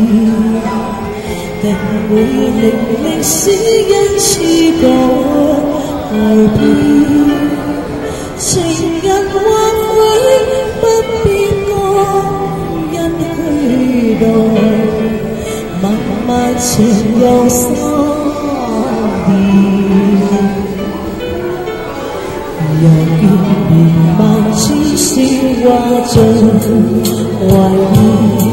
定會令歷史因此改變。情人或許不必安因虛度，默默情又三年。又見面萬千鮮花盡懷念。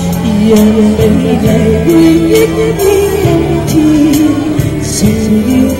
讓美麗回憶於今天，誰要